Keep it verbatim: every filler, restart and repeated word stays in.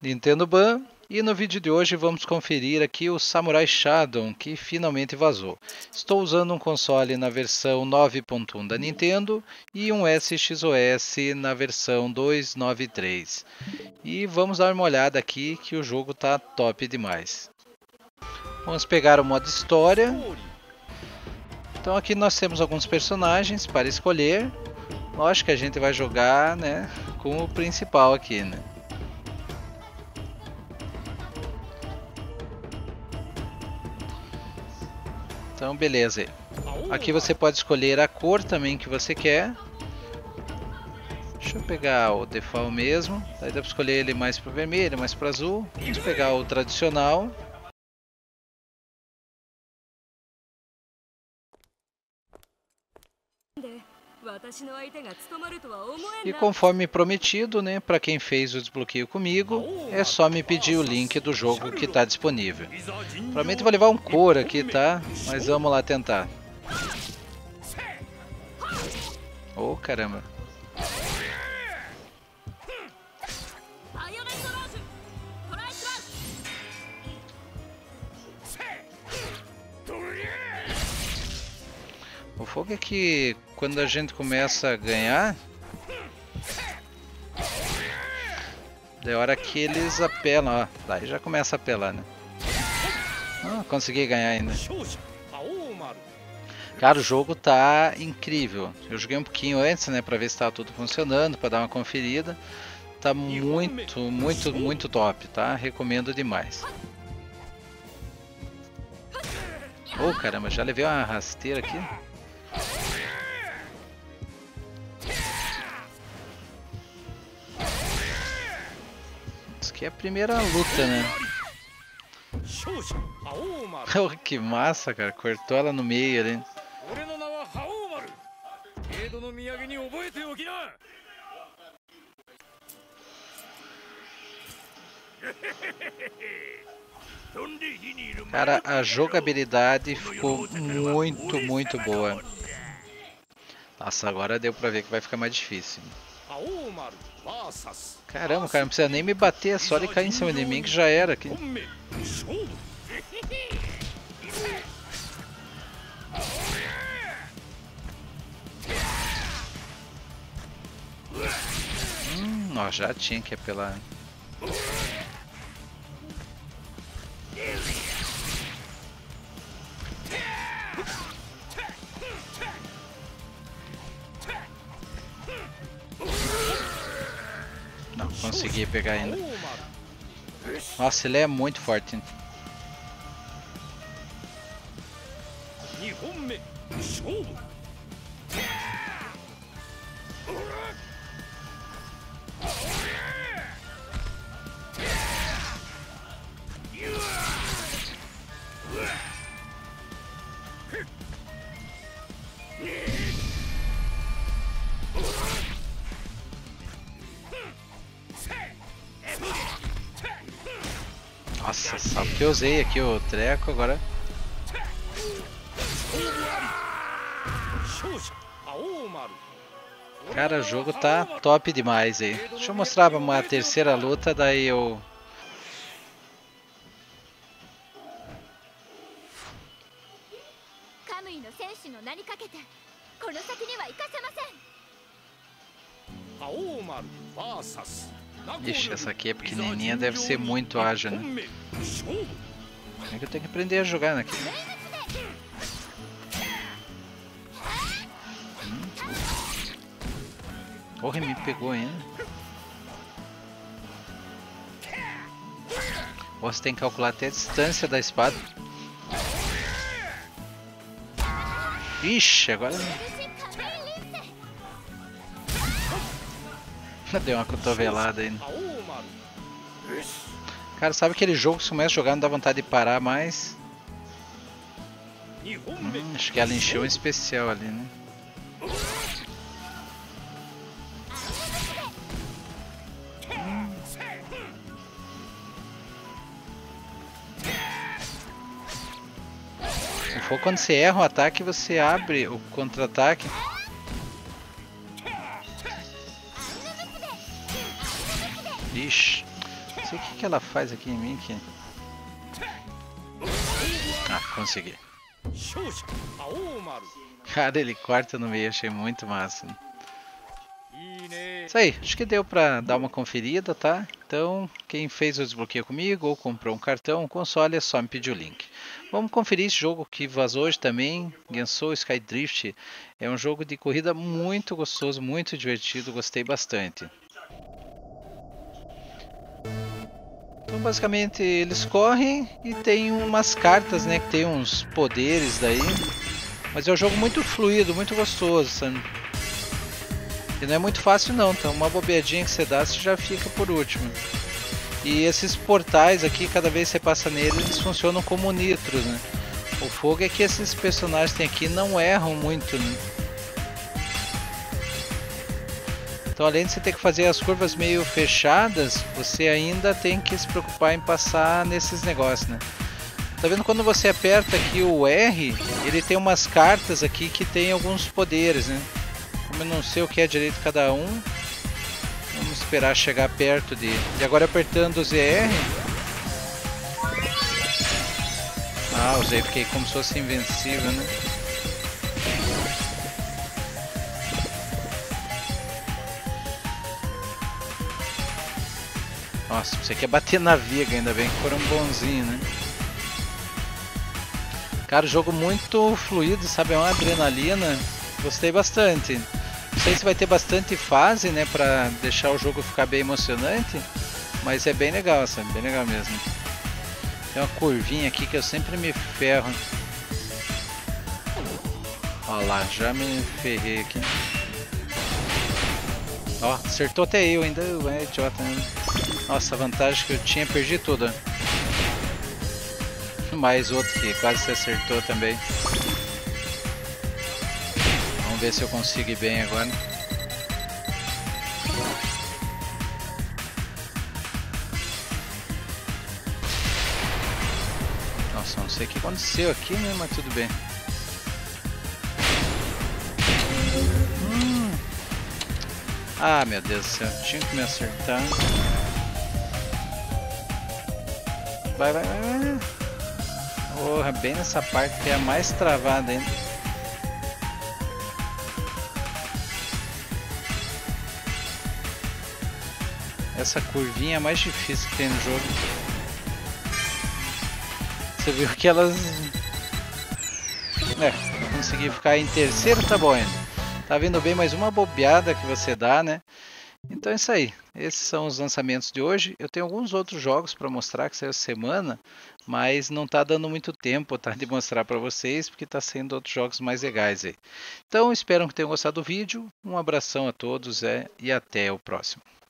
Nintendo Ban. E no vídeo de hoje vamos conferir aqui o Samurai Shodown, que finalmente vazou. Estou usando um console na versão nove ponto um da Nintendo e um S X O S na versão duzentos e noventa e três. E vamos dar uma olhada aqui que o jogo tá top demais. Vamos pegar o modo história. Então aqui nós temos alguns personagens para escolher. Lógico que a gente vai jogar, né, com o principal aqui, né? Então beleza. Aqui você pode escolher a cor também que você quer. Deixa eu pegar o default mesmo. Daí dá para escolher ele mais para o vermelho, mais para o azul. Vamos pegar o tradicional. E conforme prometido, né, para quem fez o desbloqueio comigo, é só me pedir o link do jogo que está disponível. Provavelmente vou levar um cor aqui, tá? Mas vamos lá tentar. Oh, caramba. O fogo é que quando a gente começa a ganhar, da hora que eles apelam, ó, daí já começa a apelar, né? Ah, consegui ganhar ainda. Cara, o jogo tá incrível. Eu joguei um pouquinho antes, né, pra ver se tava tudo funcionando, pra dar uma conferida. Tá muito, muito, muito top, tá? Recomendo demais. Oh, caramba, já levei uma rasteira aqui. Isso aqui é a primeira luta, né? Oh, que massa, cara. Cortou ela no meio ali. Cara, a jogabilidade ficou muito, muito boa. Nossa, agora deu pra ver que vai ficar mais difícil. Caramba, cara, não precisa nem me bater, é só ele cair em cima de mim que já era aqui. Hum, ó, já tinha que apelar. Não consegui pegar ainda. Nossa, ele é muito forte. Nossa, só porque eu usei aqui o treco agora. Cara, o jogo tá top demais aí. Deixa eu mostrar uma terceira luta, daí eu... Ixi, essa aqui é pequenininha, deve ser muito ágil, né? É que eu tenho que aprender a jogar aqui. Hum. Porra, me pegou ainda. Você tem que calcular até a distância da espada. Ixi, agora... Deu uma cotovelada aí. Cara, sabe aquele jogo que você começa a jogar não dá vontade de parar mais? Hum, acho que ela encheu um especial ali, né? Hum. Se for quando você erra o ataque, você abre o contra-ataque. Ixi, sei o que, que ela faz aqui em mim. Que... Ah, consegui. Cara, ele corta no meio, achei muito massa. Isso aí, acho que deu pra dar uma conferida, tá? Então, quem fez o desbloqueio comigo ou comprou um cartão, um console, é só me pedir o link. Vamos conferir esse jogo que vazou hoje também, Gensou Skydrift. É um jogo de corrida muito gostoso, muito divertido, gostei bastante. Então, basicamente, eles correm e tem umas cartas, né, que tem uns poderes daí. Mas é um jogo muito fluido, muito gostoso, sabe? E não é muito fácil não, então uma bobeadinha que você dá, você já fica por último. E esses portais aqui, cada vez que você passa neles, eles funcionam como nitros, né? O fogo é que esses personagens tem aqui não erram muito, né? Então além de você ter que fazer as curvas meio fechadas, você ainda tem que se preocupar em passar nesses negócios, né? Tá vendo quando você aperta aqui o R, ele tem umas cartas aqui que tem alguns poderes, né? Como eu não sei o que é direito cada um, vamos esperar chegar perto dele. E agora apertando o Z R. Ah, o Z fiquei como se fosse invencível, né? Nossa, você quer bater na viga, ainda bem que foram bonzinhos, né? Cara, o jogo muito fluido, sabe? É uma adrenalina. Gostei bastante. Não sei se vai ter bastante fase, né, pra deixar o jogo ficar bem emocionante, mas é bem legal, sabe? Bem legal mesmo. Tem uma curvinha aqui que eu sempre me ferro. Olha lá, já me ferrei aqui. Ó, acertou até eu ainda, é idiota, né? Nossa, a vantagem que eu tinha, perdi tudo. Mais outro que quase se acertou também. Vamos ver se eu consigo ir bem agora. Nossa, não sei o que aconteceu aqui, né? Mas tudo bem. Hum. Ah, meu Deus do céu. Tinha que me acertar. Vai, vai, vai, vai. Porra, bem nessa parte que é a mais travada ainda. Essa curvinha é a mais difícil que tem no jogo. Você viu que elas... É, consegui ficar em terceiro, tá bom ainda. Tá vendo bem mais uma bobeada que você dá, né? Então é isso aí. Esses são os lançamentos de hoje. Eu tenho alguns outros jogos para mostrar que saiu essa semana, mas não tá dando muito tempo, tá, de mostrar para vocês, porque tá sendo outros jogos mais legais aí. Então espero que tenham gostado do vídeo. Um abração a todos é, e até o próximo.